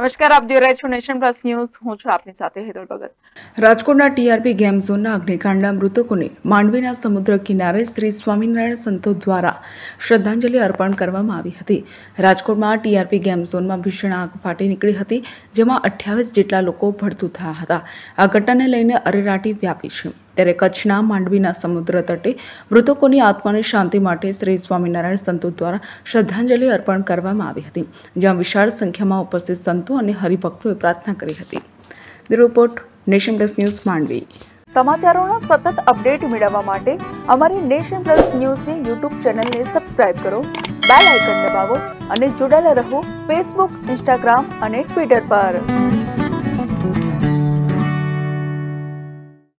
નમસ્કાર, આપ જોઈ રહ્યા છો નેશન પ્લસ ન્યૂઝ. હું છું આપની સાથે હેતલ ભગત. રાજકોટના ટીઆરપી ગેમ ઝોનના અગ્નિકાંડના મૃતકોને માંડવીના સમુદ્ર કિનારે શ્રી સ્વામિનારાયણ સંતો દ્વારા શ્રદ્ધાંજલિ અર્પણ કરવામાં આવી હતી. રાજકોટમાં ટીઆરપી ગેમ ઝોનમાં ભીષણ આગ ફાટી નીકળી હતી, જેમાં 28 જેટલા લોકો ભડતું થયા હતા. આ ઘટનાને લઈને અરેરાટી વ્યાપી છે. ત્યારે કચ્છના માંડવીના સમુદ્ર તટે મૃતકોની આત્માની શાંતિ માટે શ્રી સ્વામિનારાયણ સંતો દ્વારા શ્રદ્ધાંજલિ અર્પણ કરવામાં આવી હતી, જ્યાં વિશાળ સંખ્યામાં ઉપસ્થિત સંતો અને હરિભક્તોએ પ્રાર્થના કરી હતી. Bureau report, nation plus news, Mandvi. સમાચારોના સતત અપડેટ મેળવવા માટે અમારી નેશન પ્લસ ન્યૂઝની યુટ્યુબ ચેનલને સબસ્ક્રાઇબ કરો, બેલ આઇકન દબાવો અને જોડાયેલા રહો ફેસબુક, ઇન્સ્ટાગ્રામ અને ટ્વિટર પર.